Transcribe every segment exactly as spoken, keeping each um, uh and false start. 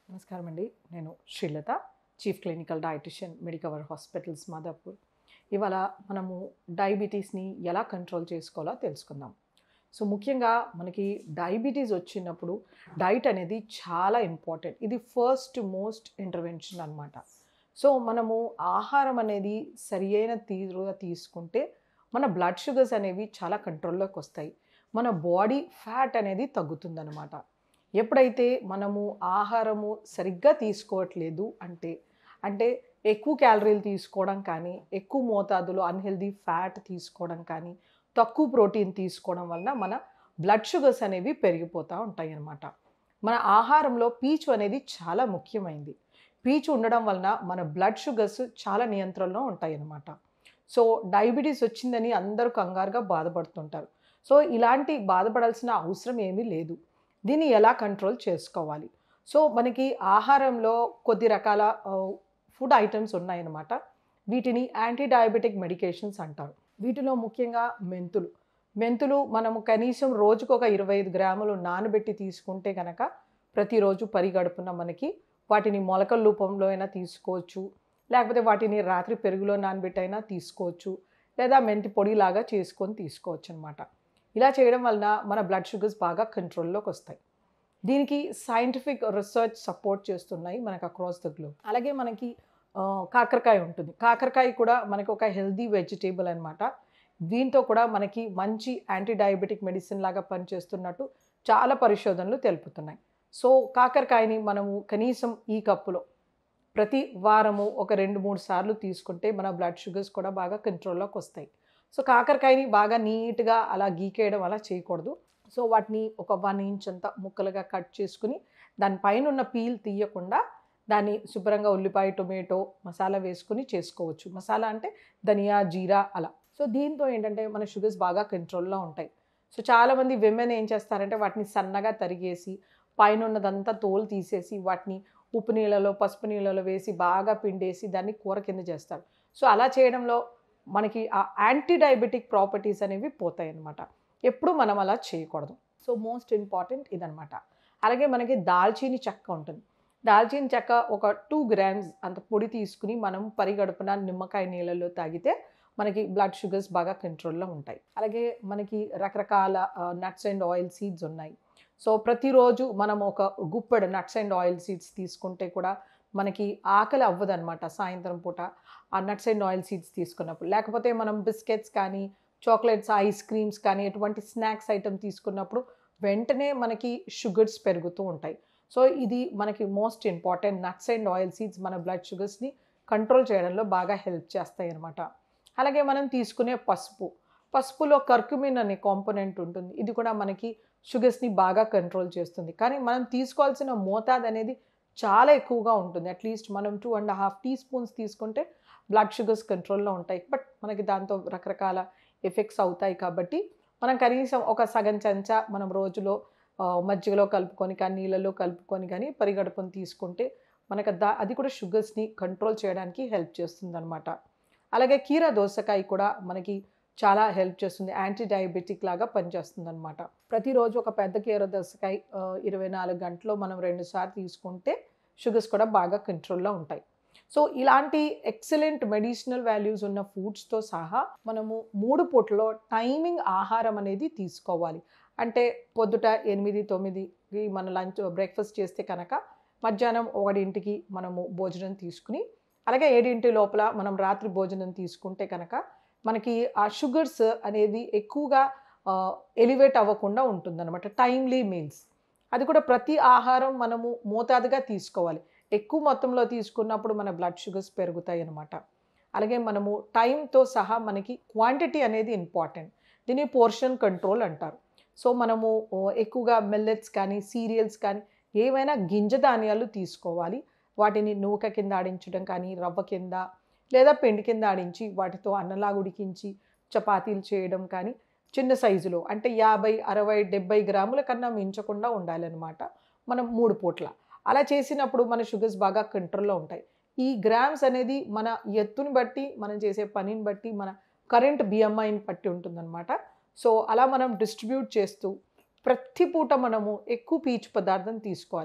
నమస్కారం అండి. నేను Srilatha, chief clinical dietitian, Medicover hospitals, Madhapur. ఇవాళ మనము డయాబెటీస్‌ని ఎలా కంట్రోల్ చేసుకోవాలో తెలుసుకుందాం. సో, ముఖ్యంగా మనకి డయాబెటీస్ వచ్చినప్పుడు డైట్ అనేది చాలా ఇంపార్టెంట్. ఇది ఫస్ట్ మోస్ట్ ఇంటర్వెన్షన్ అనమాట. సో, మనము ఆహారం అనేది సరియైన తీరుగా తీసుకుంటే మన బ్లడ్ షుగర్స్ అనేవి చాలా కంట్రోల్‌లోకి వస్తాయి. మన బాడీ ఫ్యాట్ అనేది తగ్గుతుందనమాట. ఎప్పుడైతే మనము ఆహారము సరిగ్గా తీసుకోవట్లేదు అంటే అంటే ఎక్కువ క్యాలరీలు తీసుకోవడం కానీ, ఎక్కువ మోతాదులో అన్‌హెల్తీ ఫ్యాట్ తీసుకోవడం కానీ, తక్కువ ప్రోటీన్ తీసుకోవడం వలన మన బ్లడ్ షుగర్స్ అనేవి పెరిగిపోతూ ఉంటాయన్నమాట. మన ఆహారంలో పీచు అనేది చాలా ముఖ్యమైనది. పీచు ఉండడం వలన మన బ్లడ్ షుగర్స్ చాలా నియంత్రణలో ఉంటాయన్నమాట. సో, డయాబెటీస్ వచ్చిందని అందరూ కంగారుగా బాధపడుతుంటారు. సో, ఇలాంటి బాధపడాల్సిన అవసరం ఏమీ లేదు. దీన్ని ఎలా కంట్రోల్ చేసుకోవాలి? సో, మనకి ఆహారంలో కొద్ది రకాల ఆహ్, ఫుడ్ ఐటెమ్స్ ఉన్నాయన్నమాట. వీటిని యాంటీ డయాబెటిక్ మెడికేషన్స్ అంటారు. వీటిలో ముఖ్యంగా మెంతులు. మెంతులు మనము కనీసం రోజుకొక ఇరవై ఐదు గ్రాములు నానబెట్టి తీసుకుంటే గనక ప్రతిరోజు పరిగడుపున మనకి వాటిని మొలకల రూపంలో అయినా తీసుకోవచ్చు. లేకపోతే వాటిని రాత్రి పెరుగులో నానబెట్టి అయినా తీసుకోవచ్చు. లేదా మెంతి పొడిలాగా చేసుకొని తీసుకోవచ్చు అనమాట. ఇలా చేయడం వలన మన బ్లడ్ షుగర్స్ బాగా కంట్రోల్లోకి వస్తాయి. దీనికి సైంటిఫిక్ రీసెర్చ్ సపోర్ట్ చేస్తున్నాయి మనకు అక్రాస్ ద గ్లోబ్. అలాగే మనకి ఆహ్, కాకరకాయ ఉంటుంది. కాకరకాయ కూడా మనకి ఒక హెల్తీ వెజిటేబుల్ అనమాట. దీంతో కూడా మనకి మంచి యాంటీ డయాబెటిక్ మెడిసిన్ లాగా పనిచేస్తున్నట్టు చాలా పరిశోధనలు తెలుపుతున్నాయి. సో, కాకరకాయని మనము కనీసం ఈ కప్పులో ప్రతి వారము ఒక రెండు, మూడు సార్లు తీసుకుంటే మన బ్లడ్ షుగర్స్ కూడా బాగా కంట్రోల్లోకి వస్తాయి. సో, కాకరకాయని బాగా నీట్‌గా అలా గీకేయడం అలా చేయకూడదు. సో, వాటిని ఒక వన్ ఇంచ్ అంత ముక్కలుగా కట్ చేసుకుని దాని పైనున్న పీల్ తీయకుండా దాన్ని శుభ్రంగా ఉల్లిపాయ, టొమాటో, మసాలా వేసుకొని చేసుకోవచ్చు. మసాలా అంటే ధనియా, జీరా అలా. సో, దీంతో ఏంటంటే మన షుగర్స్ బాగా కంట్రోల్‌లో ఉంటాయి. సో, చాలామంది విమెన్ ఏం చేస్తారంటే వాటిని సన్నగా తరిగేసి పైనున్నదంతా తోలు తీసేసి వాటిని ఉప్పు నీళ్ళలో, పసుపు నీళ్ళలో వేసి బాగా పిండేసి దాన్ని కూర కింద చేస్తారు. సో, అలా చేయడంలో మనకి ఆ యాంటీ డయాబెటిక్ ప్రాపర్టీస్ అనేవి పోతాయన్నమాట. ఎప్పుడు మనం అలా చేయకూడదు. సో, మోస్ట్ ఇంపార్టెంట్ ఇదనమాట. అలాగే మనకి దాల్చీని చెక్క ఉంటుంది. దాల్చీని చెక్క ఒక టూ గ్రామ్స్ అంత పొడి తీసుకుని మనం పరిగడుపున నిమ్మకాయ నీళ్ళలో తాగితే మనకి బ్లడ్ షుగర్స్ బాగా కంట్రోల్‌లో ఉంటాయి. అలాగే మనకి రకరకాల ఆహ్, నట్స్ అండ్ ఆయిల్ సీడ్స్ ఉన్నాయి. సో, ప్రతిరోజు మనం ఒక గుప్పెడు నట్స్ అండ్ ఆయిల్ సీడ్స్ తీసుకుంటే కూడా మనకి ఆకలి అవ్వదనమాట సాయంత్రం పూట ఆ నట్స్ అండ్ ఆయిల్ సీడ్స్ తీసుకున్నప్పుడు. లేకపోతే మనం బిస్కెట్స్ కానీ, చాక్లెట్స్, ఐస్ క్రీమ్స్ కానీ ఎటువంటి స్నాక్స్ ఐటెమ్ తీసుకున్నప్పుడు వెంటనే మనకి షుగర్స్ పెరుగుతూ ఉంటాయి. సో, ఇది మనకి most important. Nuts and oil seeds మన బ్లడ్ షుగర్స్‌ని కంట్రోల్ చేయడంలో బాగా హెల్ప్ చేస్తాయి అన్నమాట. అలాగే మనం తీసుకునే పసుపు. పసుపులో కర్కుమిన్ అనే కాంపోనెంట్ ఉంటుంది. ఇది కూడా మనకి షుగర్స్‌ని బాగా కంట్రోల్ చేస్తుంది. కానీ మనం తీసుకోవాల్సిన మోతాదు అనేది చాలా ఎక్కువగా ఉంటుంది. అట్‌లీస్ట్ మనం two and half teaspoons తీసుకుంటే బ్లడ్ షుగర్స్ కంట్రోల్‌లో ఉంటాయి. బట్ మనకి దాంతో రకరకాల ఎఫెక్ట్స్ అవుతాయి కాబట్టి మనం కనీసం ఒక సగం చెంచా మనం రోజులో ఆహ్, మజ్జిగలో కలుపుకొని కానీ, నీళ్ళలో కలుపుకొని కానీ పరిగడుపున తీసుకుంటే మనకు దా అది కూడా షుగర్స్‌ని కంట్రోల్ చేయడానికి హెల్ప్ చేస్తుందనమాట. అలాగే కీర దోసకాయ కూడా మనకి చాలా హెల్ప్ చేస్తుంది. యాంటీ డయాబెటిక్ లాగా పనిచేస్తుందనమాట. ప్రతిరోజు ఒక పెద్ద కీర దోసకాయ ఆహ్, ఇరవై నాలుగు గంటల్లో మనం రెండు సార్లు తీసుకుంటే షుగర్స్ కూడా బాగా కంట్రోల్‌లో ఉంటాయి. సో, ఇలాంటి ఎక్సలెంట్ మెడిసినల్ వాల్యూస్ ఉన్న ఫుడ్స్‌తో సహా మనము మూడు పూటలో టైమింగ్ ఆహారం అనేది తీసుకోవాలి. అంటే పొద్దుట ఎనిమిది, తొమ్మిదికి మన లంచ్ బ్రేక్‌ఫాస్ట్ చేస్తే కనుక మధ్యాహ్నం ఒకటికి మనము భోజనం తీసుకుని, అలాగే ఏడు లోపల మనం రాత్రి భోజనం తీసుకుంటే కనుక మనకి ఆ షుగర్స్ అనేది ఎక్కువగా ఆహ్, ఎలివేట్ అవ్వకుండా ఉంటుందన్నమాట. Timely meals. అది కూడా ప్రతి ఆహారం మనము మోతాదుగా తీసుకోవాలి. ఎక్కువ మొత్తంలో తీసుకున్నప్పుడు మన బ్లడ్ షుగర్స్ పెరుగుతాయి అన్నమాట. అలాగే మనము టైంతో సహా మనకి క్వాంటిటీ అనేది ఇంపార్టెంట్. దీన్ని పోర్షన్ కంట్రోల్ అంటారు. సో, మనము ఓహ్, ఎక్కువగా మిల్లెట్స్ కానీ, సీరియల్స్ కానీ ఏవైనా గింజ ధాన్యాలు తీసుకోవాలి. వాటిని నూక కింద ఆడించడం కానీ, రవ్వ కింద లేదా పిండి కింద ఆడించి వాటితో అన్నంలాగా ఉడికించి చపాతీలు చేయడం కానీ చిన్న సైజులో అంటే యాభై, అరవై, డెబ్బై గ్రాముల కన్నా మించకుండా ఉండాలన్నమాట. మనం మూడు పూట్ల. అలా చేసినప్పుడు మన షుగర్స్ బాగా కంట్రోల్‌లో ఉంటాయి. ఈ గ్రామ్స్ అనేది మన ఎత్తుని బట్టి, మనం చేసే పనిని బట్టి, మన కరెంట్ బిఎంఐని బట్టి ఉంటుందన్నమాట. సో, అలా మనం డిస్ట్రిబ్యూట్ చేస్తూ ప్రతి పూట మనము ఎక్కువ పీచు పదార్థం తీసుకోవాలి.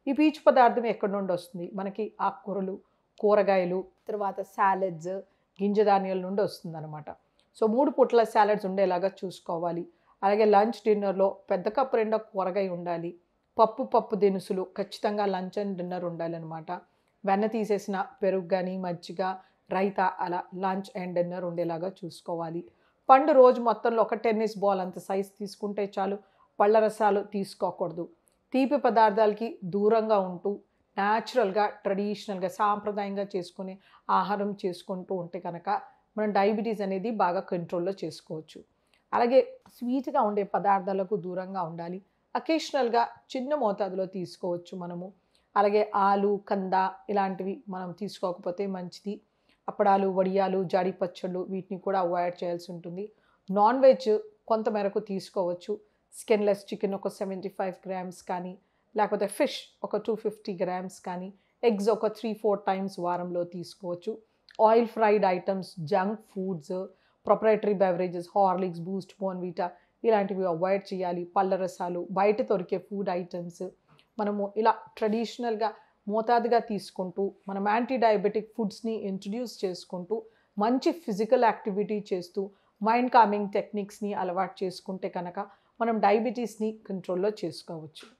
ఈ పీచు పదార్థం ఎక్కడి నుండి వస్తుంది? మనకి ఆకుకూరలు, కూరగాయలు, తర్వాత సాలెడ్స్, గింజ ధాన్యాల నుండి వస్తుందన్నమాట. సో మూడు పూట్ల సాలెడ్స్ ఉండేలాగా చూసుకోవాలి. అలాగే లంచ్ డిన్నర్లో పెద్ద కప్పు నిండా కూరగాయ ఉండాలి. పప్పు పప్పు దినుసులు ఖచ్చితంగా లంచ్ అండ్ డిన్నర్ ఉండాలన్నమాట. వెన్న తీసేసిన పెరుగు కానీ, మజ్జిగ, రైతా అలా లంచ్ అండ్ డిన్నర్ ఉండేలాగా చూసుకోవాలి. పండు రోజు మొత్తంలో ఒక టెన్నిస్ బాల్ అంత సైజు తీసుకుంటే చాలు. పళ్ళ రసాలు తీసుకోకూడదు. తీపి పదార్థాలకి దూరంగా ఉంటూ న్యాచురల్గా, ట్రెడిషనల్గా, సాంప్రదాయంగా చేసుకునే ఆహారం చేసుకుంటూ ఉంటే కనుక మనం డయాబెటీస్ అనేది బాగా కంట్రోల్లో చేసుకోవచ్చు. అలాగే స్వీట్గా ఉండే పదార్థాలకు దూరంగా ఉండాలి. అకేషనల్గా చిన్న మోతాదులో తీసుకోవచ్చు మనము. అలాగే ఆలు, కంద ఇలాంటివి మనం తీసుకోకపోతే మంచిది. అప్పడాలు, వడియాలు, జాడి పచ్చళ్ళు వీటిని కూడా అవాయిడ్ చేయాల్సి ఉంటుంది. నాన్ వెజ్ కొంతమేరకు తీసుకోవచ్చు. స్కిన్లెస్ చికెన్ ఒక సెవెంటీ ఫైవ్ గ్రామ్స్ కానీ, లేకపోతే ఫిష్ ఒక టూ ఫిఫ్టీ గ్రామ్స్ కానీ, ఎగ్స్ ఒక త్రీ ఫోర్ టైమ్స్ వారంలో తీసుకోవచ్చు. Oil fried items, junk foods, proprietary beverages, Horlicks, Boost, Bournvita ఇలాంటివి అవాయిడ్ చేయాలి. పళ్ళ రసాలు, బయట దొరికే ఫుడ్ ఐటమ్స్ మనము ఇలా ట్రెడిషనల్గా మోతాదుగా తీసుకుంటూ మనం యాంటీ డయాబెటిక్ ఫుడ్స్ని ఇంట్రడ్యూస్ చేసుకుంటూ మంచి ఫిజికల్ యాక్టివిటీ చేస్తూ మైండ్ కామింగ్ టెక్నిక్స్ని అలవాటు చేసుకుంటే కనుక మనం డయాబెటీస్ని కంట్రోల్లో చేసుకోవచ్చు.